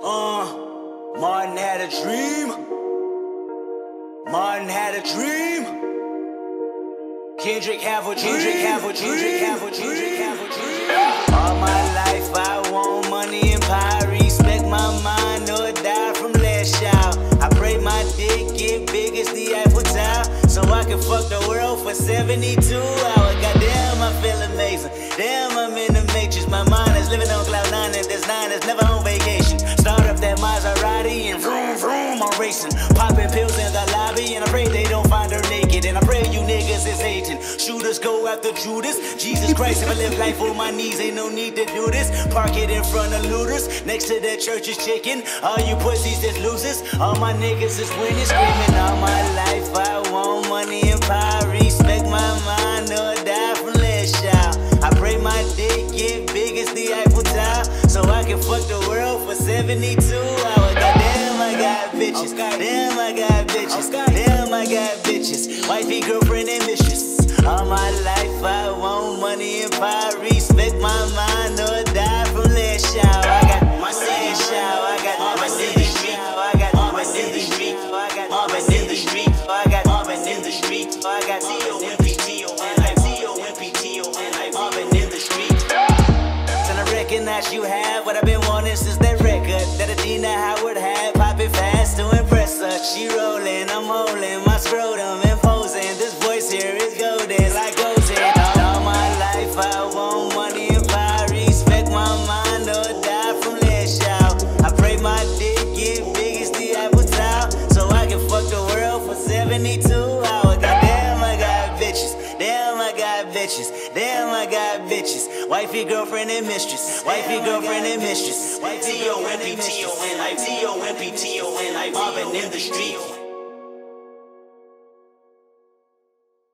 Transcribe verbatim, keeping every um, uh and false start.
Uh, Martin had a dream. Martin had a dream. Kendrick have a dream. Kendrick have a dream. Kendrick have a dream. Kendrick have a dream. All my life I want money and power. Respect my mind or die from last child. I pray my dick get big as the Eiffel Tower, so I can fuck the world for seventy-two hours. Goddamn, I feel amazing. Damn, I'm in the matrix. My mind is living on cloud nine, and this nine is never on vacation. Start up that Maserati and vroom vroom, I'm racing. Popping pills in the lobby, and I pray they don't find her naked. And I pray you niggas is hating. Shooters go after Judas. Jesus Christ, if I live life on my knees, ain't no need to do this. Park it in front of looters. Next to that church is chicken. All you pussies is losers. All my niggas is winning, screaming all my life. I want money and power. Respect my mind or die from last child. I pray my dick get big as the Eiffel Tower, so I can fuck the world for seventy-two hours. Goddamn, I got bitches. Damn, I got bitches. Damn, I got bitches. Wifey, girlfriend, and mistress. All my life I want money and power. Respect my mind or die from last child. I got my city shower. I got my city street. I got my city street. I got my city street. I got my city street. I got T O M P T O N I T O M P T O N I Marvin in the street. And I recognize you have what I've been wanting since that record that Adina Howard had. Popping fast to impress her. She rolling, I'm holding my scrotum and posing. This voice here is golden like Gozen. All my life I want money and power. Respect my mind or die from last child. I pray my dick get big as the Eiffel Tower, so I can fuck the world for seventy-two hours. Goddamn, I got bitches. Damn, I got bitches. Damn, I got bitches. Wifey, girlfriend, and mistress. Wifey, girlfriend, and mistress. T O M P T O N I T O M P T O N I Marvin in the street.